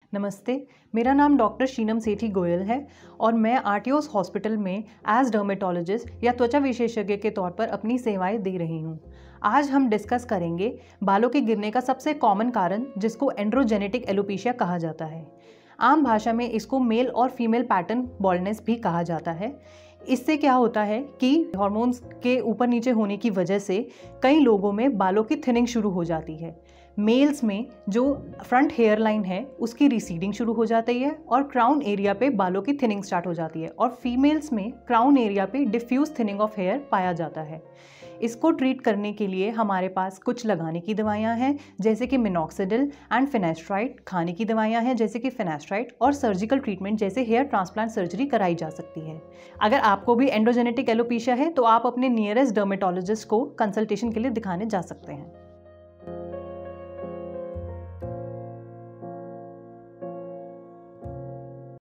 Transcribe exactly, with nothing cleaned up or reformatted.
नमस्ते, मेरा नाम डॉक्टर शीनम सेठी गोयल है और मैं आरटीओस हॉस्पिटल में एज डर्मेटोलॉजिस्ट या त्वचा विशेषज्ञ के तौर पर अपनी सेवाएं दे रही हूं। आज हम डिस्कस करेंगे बालों के गिरने का सबसे कॉमन कारण, जिसको एंड्रोजेनेटिक एलोपेशिया कहा जाता है। आम भाषा में इसको मेल और फीमेल पैटर्न बॉल्डनेस भी कहा जाता है। इससे क्या होता है कि हार्मोन्स के ऊपर नीचे होने की वजह से कई लोगों में बालों की थिनिंग शुरू हो जाती है। मेल्स में जो फ्रंट हेयर लाइन है उसकी रिसीडिंग शुरू हो जाती है और क्राउन एरिया पे बालों की थिनिंग स्टार्ट हो जाती है, और फीमेल्स में क्राउन एरिया पे डिफ्यूज थिनिंग ऑफ हेयर पाया जाता है। इसको ट्रीट करने के लिए हमारे पास कुछ लगाने की दवाइयाँ हैं जैसे कि मिनॉक्सिडिल एंड फिनेस्ट्राइड, खाने की दवाइयाँ हैं जैसे कि फिनेस्ट्राइड, और सर्जिकल ट्रीटमेंट जैसे हेयर ट्रांसप्लांट सर्जरी कराई जा सकती है। अगर आपको भी एंड्रोजेनेटिक एलोपेशिया है तो आप अपने नियरेस्ट डर्मेटोलॉजिस्ट को कंसल्टेशन के लिए दिखाने जा सकते हैं।